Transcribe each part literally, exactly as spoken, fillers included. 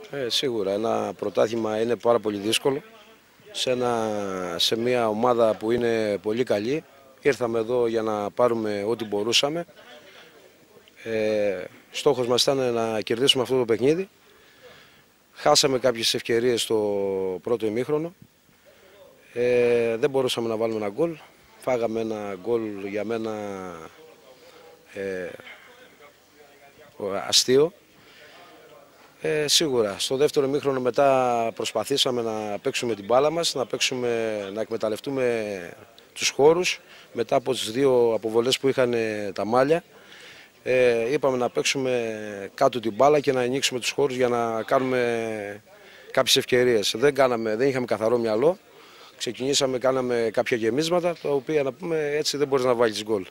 Ε, σίγουρα ένα πρωτάθλημα είναι πάρα πολύ δύσκολο. Σε, ένα, σε μια ομάδα που είναι πολύ καλή. Ήρθαμε εδώ για να πάρουμε ό,τι μπορούσαμε. Ε, στόχος μας ήταν να κερδίσουμε αυτό το παιχνίδι. Χάσαμε κάποιες ευκαιρίες στο πρώτο ημίχρονο. Ε, δεν μπορούσαμε να βάλουμε ένα γκολ. Φάγαμε ένα γκολ για μένα ε, αστείο. Ε, σίγουρα, στο δεύτερο ημίχρονο μετά προσπαθήσαμε να παίξουμε την μπάλα μας, να, παίξουμε, να εκμεταλλευτούμε τους χώρους μετά από τις δύο αποβολές που είχαν τα μάλια. Ε, είπαμε να παίξουμε κάτω την μπάλα και να ανοίξουμε τους χώρους για να κάνουμε κάποιες ευκαιρίες. Δεν, κάναμε, δεν είχαμε καθαρό μυαλό, ξεκινήσαμε, κάναμε κάποια γεμίσματα, τα οποία να πούμε έτσι δεν μπορείς να βάλεις γκολ.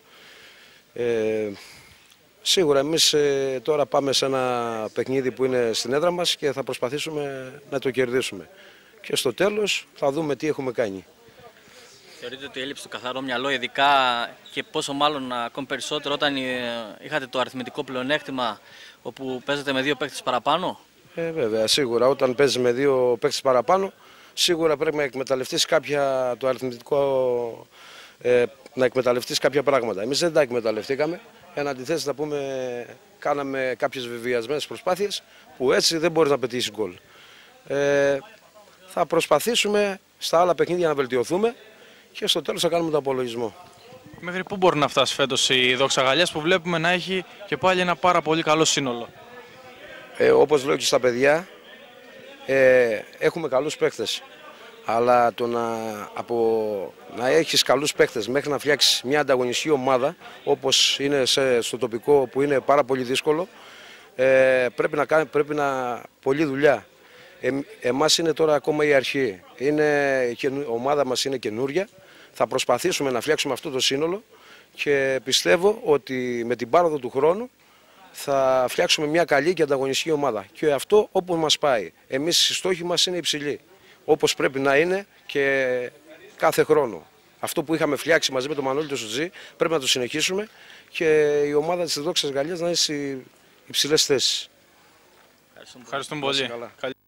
Ε, Σίγουρα εμείς ε, τώρα πάμε σε ένα παιχνίδι που είναι στην έδρα μας και θα προσπαθήσουμε να το κερδίσουμε. Και στο τέλος θα δούμε τι έχουμε κάνει. Θεωρείτε ότι έλειψε το καθαρό μυαλό, ειδικά και πόσο μάλλον ακόμη περισσότερο όταν είχατε το αριθμητικό πλεονέκτημα όπου παίζετε με δύο παίκτες παραπάνω? Ε, βέβαια, σίγουρα όταν παίζεις με δύο παίκτες παραπάνω, σίγουρα πρέπει να εκμεταλλευτείς κάποια, το αριθμητικό, ε, να εκμεταλλευτείς κάποια πράγματα. Εμείς δεν τα εκμεταλλευτήκαμε. Εν αντιθέσει, να πούμε, κάναμε κάποιες βεβαιασμένες προσπάθειες που έτσι δεν μπορείς να πετύχεις γκολ. Ε, θα προσπαθήσουμε στα άλλα παιχνίδια να βελτιωθούμε και στο τέλος θα κάνουμε τον απολογισμό. Μέχρι πού μπορεί να φτάσει φέτος η Δόξα Γαλλίας που βλέπουμε να έχει και πάλι ένα πάρα πολύ καλό σύνολο? Ε, όπως λέω και στα παιδιά, ε, έχουμε καλούς παίκτες. Αλλά το να, από, να έχεις καλούς παίκτες μέχρι να φτιάξεις μια ανταγωνιστική ομάδα, όπως είναι σε, στο τοπικό που είναι πάρα πολύ δύσκολο, ε, πρέπει να κάνει πρέπει να, πολλή δουλειά. Ε, εμάς είναι τώρα ακόμα η αρχή. Είναι, η ομάδα μας είναι καινούρια. Θα προσπαθήσουμε να φτιάξουμε αυτό το σύνολο και πιστεύω ότι με την πάροδο του χρόνου θα φτιάξουμε μια καλή και ανταγωνιστική ομάδα. Και αυτό όπου μας πάει. Εμείς οι στόχοι μας είναι υψηλοί, όπως πρέπει να είναι και κάθε χρόνο. Αυτό που είχαμε φτιάξει μαζί με τον Μανώλη του Σουτζή πρέπει να το συνεχίσουμε και η ομάδα της Δόξας Γαλλίας να είναι σε υψηλές θέσεις. Ευχαριστούμε πολύ.